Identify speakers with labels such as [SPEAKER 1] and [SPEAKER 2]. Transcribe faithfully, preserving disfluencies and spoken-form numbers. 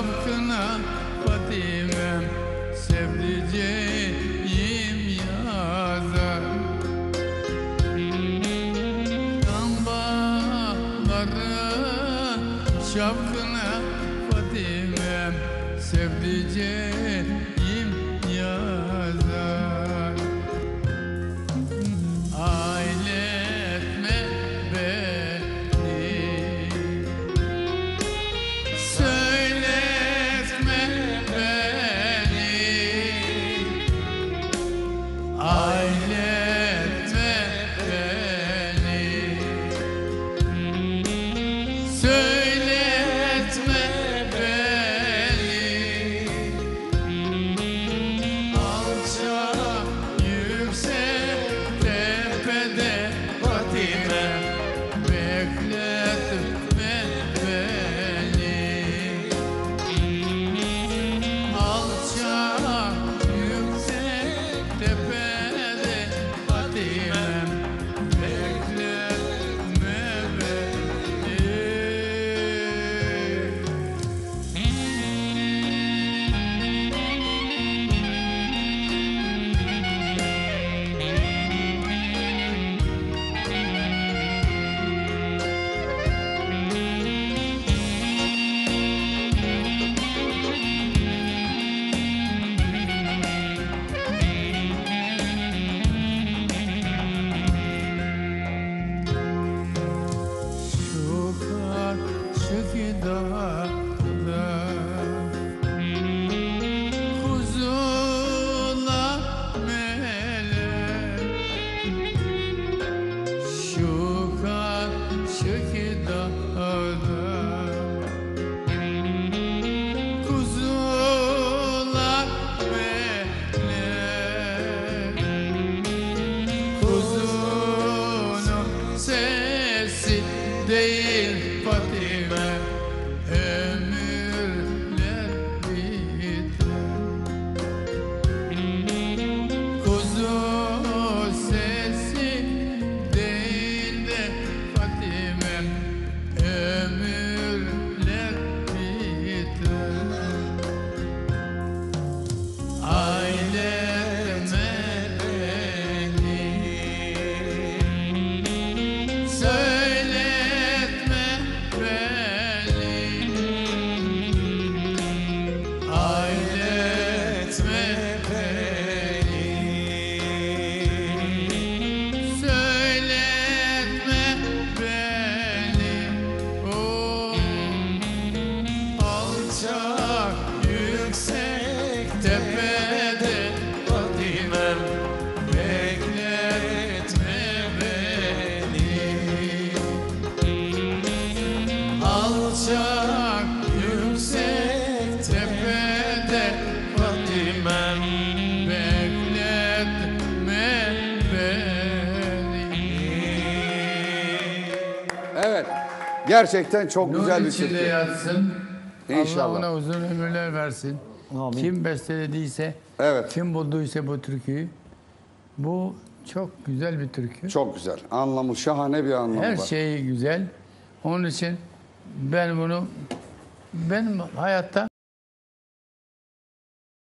[SPEAKER 1] Şapkına Fatime'm sevdiceğim yazar. Dambaları şapkına Fatime'm sevdiceğim yazar. Ailetme beni, söyletme beni, ailetme beni, söyletme beni. Alçak yüksek tepede Fatime, bekletme beni. Alçak yüksek tepede Fatime, bekletme beni. Şu karşı dağda kuzular melek, şu karşı dağda kuzular melek, kuzunun sesi değil Fatime, ömürler biter. Kuzu sesi değil de Fatime, ömürler biter. Aileme beni, söyletme beni, ailetme beni, söyletme beni. Oh, alçak yüksek tepede Fatime'm, bekletme beni. Alçak yüksek tepede Fatime'm, bekletme beni.
[SPEAKER 2] Evet. Gerçekten çok
[SPEAKER 1] Nur
[SPEAKER 2] güzel bir
[SPEAKER 1] içinde
[SPEAKER 2] türkü.
[SPEAKER 1] yatsın.
[SPEAKER 2] İnşallah.
[SPEAKER 1] Allah ona uzun ömürler versin.
[SPEAKER 3] Amin.
[SPEAKER 1] Kim bestelediyse,
[SPEAKER 2] Evet.
[SPEAKER 1] kim bulduysa bu türküyü, bu çok güzel bir türkü.
[SPEAKER 2] Çok güzel. Anlamı şahane bir anlamı
[SPEAKER 1] Her
[SPEAKER 2] var.
[SPEAKER 1] şeyi güzel. Onun için ben bunu benim hayatta